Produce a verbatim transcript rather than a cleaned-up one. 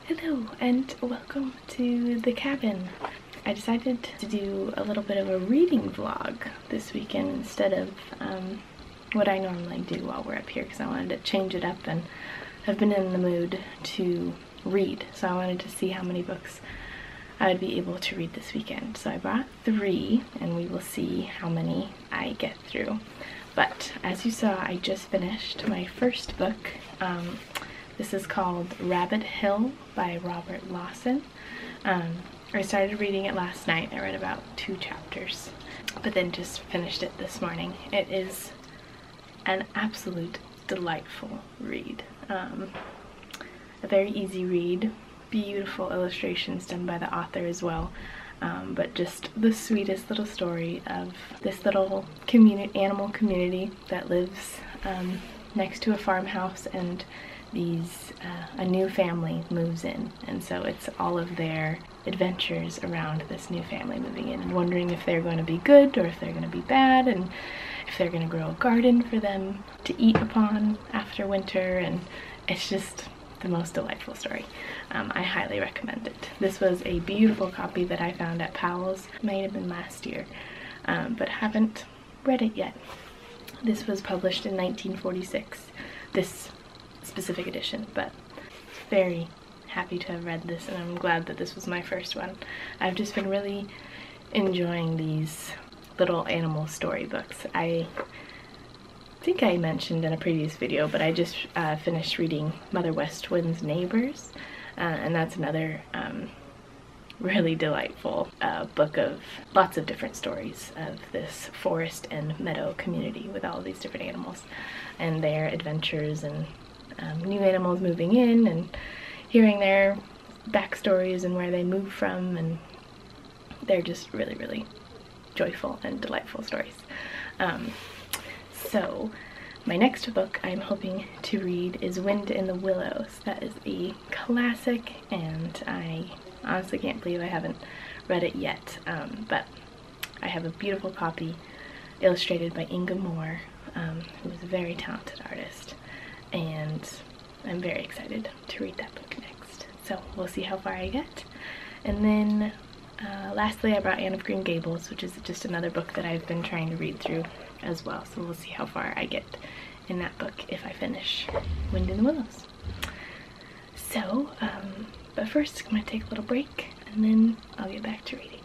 Hello and welcome to the cabin. I decided to do a little bit of a reading vlog this weekend instead of um, what I normally do while we're up here, because I wanted to change it up and I've been in the mood to read, so I wanted to see how many books I would be able to read this weekend. So I brought three and we will see how many I get through. But as you saw, I just finished my first book. Um, this is called Rabbit Hill by Robert Lawson. Um, I started reading it last night. I read about two chapters, but then just finished it this morning. It is an absolute delightful read. Um, a very easy read, beautiful illustrations done by the author as well. Um, but just the sweetest little story of this little community, animal community that lives um, next to a farmhouse, and these uh, a new family moves in, and so it's all of their adventures around this new family moving in and wondering if they're going to be good or if they're going to be bad, and if they're going to grow a garden for them to eat upon after winter. And it's just the most delightful story. Um, I highly recommend it. This was a beautiful copy that I found at Powell's. It might have been last year, um, but haven't read it yet. This was published in nineteen forty-six, this specific edition, but very happy to have read this, and I'm glad that this was my first one. I've just been really enjoying these little animal storybooks. I think I mentioned in a previous video, but I just uh, finished reading Mother West Wind's Neighbors, uh, and that's another um, really delightful uh, book of lots of different stories of this forest and meadow community with all these different animals and their adventures, and um, new animals moving in and hearing their backstories and where they moved from, and they're just really, really joyful and delightful stories. Um, So, my next book I'm hoping to read is Wind in the Willows. That is a classic, and I honestly can't believe I haven't read it yet. Um, but I have a beautiful copy illustrated by Inga Moore, um, who is a very talented artist, and I'm very excited to read that book next. So we'll see how far I get. And then Uh, lastly, I brought Anne of Green Gables, which is just another book that I've been trying to read through as well. So we'll see how far I get in that book if I finish Wind in the Willows. So, um, but first I'm going to take a little break, and then I'll get back to reading.